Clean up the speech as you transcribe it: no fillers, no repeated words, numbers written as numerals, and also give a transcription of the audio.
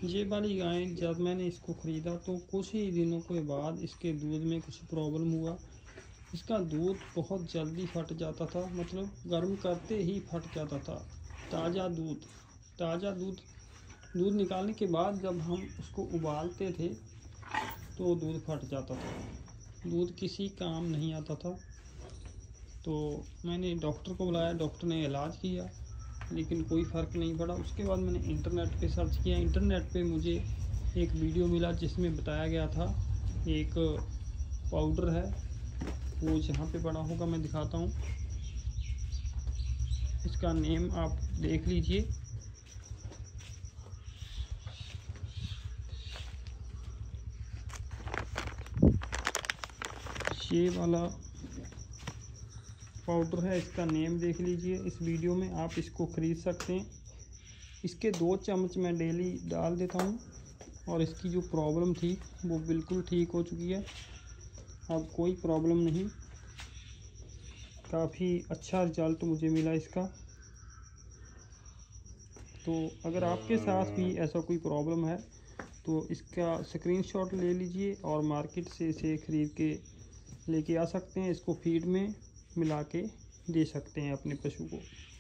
ये वाली गाय जब मैंने इसको ख़रीदा तो कुछ ही दिनों के बाद इसके दूध में कुछ प्रॉब्लम हुआ। इसका दूध बहुत जल्दी फट जाता था, मतलब गर्म करते ही फट जाता था। ताज़ा दूध निकालने के बाद जब हम उसको उबालते थे तो दूध फट जाता था, दूध किसी काम नहीं आता था। तो मैंने डॉक्टर को बुलाया, डॉक्टर ने इलाज किया लेकिन कोई फ़र्क नहीं पड़ा। उसके बाद मैंने इंटरनेट पे सर्च किया। इंटरनेट पे मुझे एक वीडियो मिला जिसमें बताया गया था एक पाउडर है, वो जहाँ पे पड़ा होगा मैं दिखाता हूँ। इसका नेम आप देख लीजिए। ये वाला पाउडर है, इसका नेम देख लीजिए। इस वीडियो में आप इसको ख़रीद सकते हैं। इसके 2 चम्मच मैं डेली डाल देता हूँ और इसकी जो प्रॉब्लम थी वो बिल्कुल ठीक हो चुकी है। अब कोई प्रॉब्लम नहीं, काफ़ी अच्छा रिज़ल्ट मुझे मिला इसका। तो अगर आपके साथ भी ऐसा कोई प्रॉब्लम है तो इसका स्क्रीनशॉट ले लीजिए और मार्केट से इसे ख़रीद के लेके आ सकते हैं। इसको फीड में मिला के दे सकते हैं अपने पशु को।